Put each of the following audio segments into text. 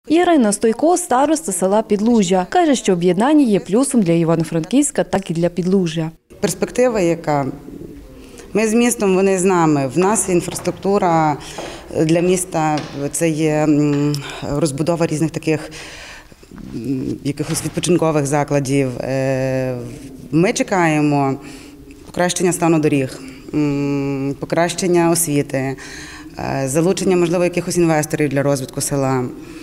Ірина Стойко – староста села Підлужжя. Каже, що об'єднання є плюсом для Івано-Франківська, так і для Підлужжя. Перспектива яка? Ми з містом, вони з нами. В нас інфраструктура для міста – це є розбудова різних таких якихось відпочинкових закладів. Ми чекаємо покращення стану доріг, покращення освіти, залучення, можливо, якихось інвесторів для розвитку села.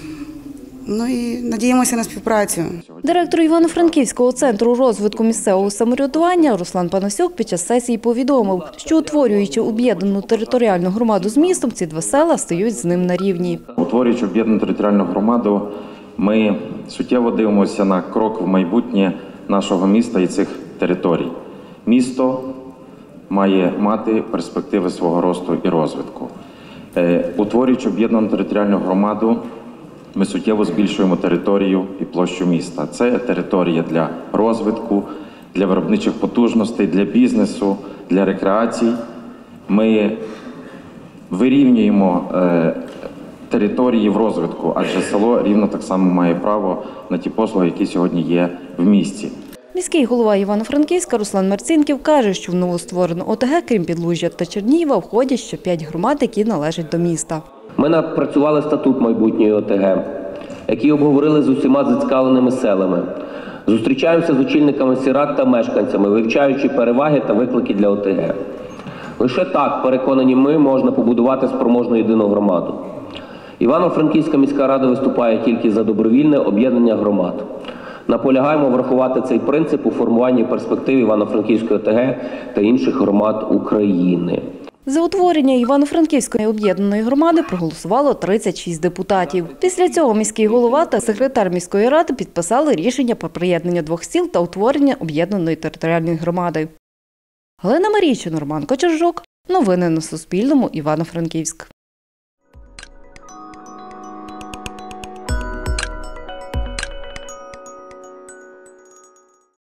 Ну і надіємося на співпрацю. Директор Івано-Франківського центру розвитку місцевого самоврядування Руслан Панасюк під час сесії повідомив, що утворюючи об'єднану територіальну громаду з містом, ці два села стають з ним на рівні. Утворюючи об'єднану територіальну громаду, ми суттєво дивимося на крок в майбутнє нашого міста і цих територій. Місто має мати перспективи свого росту і розвитку. Утворюючи об'єднану територіальну громаду, ми суттєво збільшуємо територію і площу міста. Це територія для розвитку, для виробничих потужностей, для бізнесу, для рекреацій. Ми вирівнюємо території в розвитку, адже село рівно так само має право на ті послуги, які сьогодні є в місті. Міський голова Івано-Франківська Руслан Марцінків каже, що в новостворену ОТГ, крім Підлужжя та Чернігова, входять ще 5 громад, які належать до міста. Ми напрацювали статут майбутньої ОТГ, який обговорили з усіма зацікавленими селами. Зустрічаємося з очільниками сільрад та мешканцями, вивчаючи переваги та виклики для ОТГ. Лише так, переконані ми, можна побудувати спроможну єдину громаду. Івано-Франківська міська рада виступає тільки за добровільне об'єднання громад. Наполягаємо врахувати цей принцип у формуванні перспектив Івано-Франківської ОТГ та інших громад України. За утворення Івано-Франківської об'єднаної громади проголосувало 36 депутатів. Після цього міський голова та секретар міської ради підписали рішення про приєднання двох сіл та утворення об'єднаної територіальної громади. Галина Марійчина, Роман Кочержук. Новини на Суспільному. Івано-Франківськ.